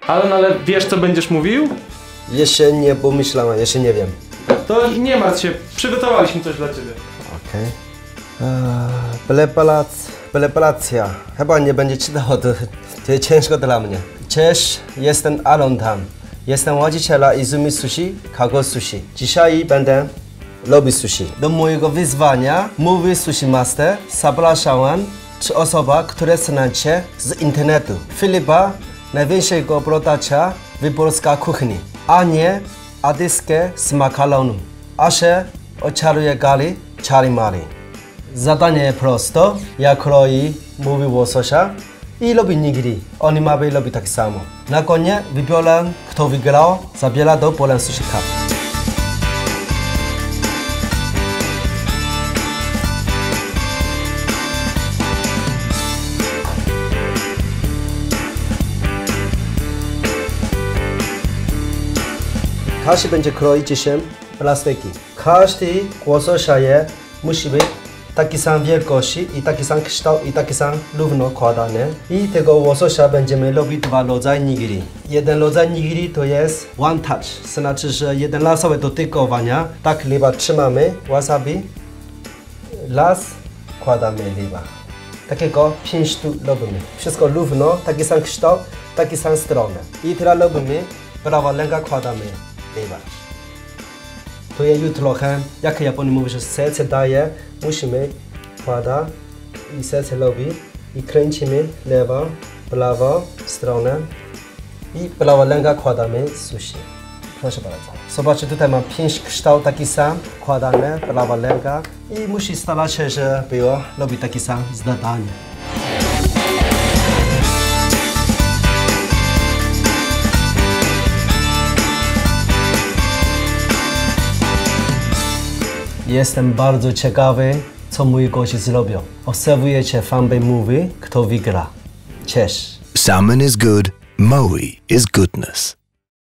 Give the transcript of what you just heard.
Ale wiesz, co będziesz mówił? Jeszcze nie pomyślałem, jeszcze nie wiem. To nie martw się, przygotowaliśmy coś dla ciebie. Okej. Preparacja. Chyba nie będzie czytało, to jest ciężko dla mnie. Cześć, jestem Aaron Tam. Jestem właścicielem Izumi Sushi, Kago Sushi. Dzisiaj będę robić sushi. Do mojego wyzwania mówi Sushi Master. Zapraszałem 3 osoby, które znacie z internetu. Filipa, największego brodacza w polskiej kuchni. Anię, adyskę z makaronu. Aszę, oczaruje gali, czary mary. Zadanie prosto, ja kroi mówi łososia i robi nigiri. Oni mają robić tak samo. Na koniec wybiorę, kto wygrał, zabiera do Poland Sushi Cup. Każdy będzie kroić się plastyki. Każdy łososia musi być taki sam wielkości i taki sam kształt i taki sam równo kładany. I tego łososia będziemy robić 2 rodzaje nigiri. Jeden rodzaj nigiri to jest one touch, znaczy, że jeden razowe dotykowania. Tak ryba trzymamy, wasabi, raz kładamy ryba. Takiego 5 sztuk robimy. Wszystko równo, taki sam kształt, taki sam stronę. I teraz robimy, prawa ręka kładamy ryba. To jest trochę, jak Japonii mówi, że serce daje, musimy kładać i serce robi i kręcimy lewo, prawo stronę i prawa ręka kładamy sushi. Proszę bardzo. Zobaczcie, tutaj mam 5 kształt taki sam, kładamy prawa ręka i musi starać się, żeby robić taki sam zadanie. Jestem bardzo ciekawy, co mój gość zrobią. Obserwujecie Fanbase Movie, kto wygra. Cześć! Salmon is good, Maui is goodness.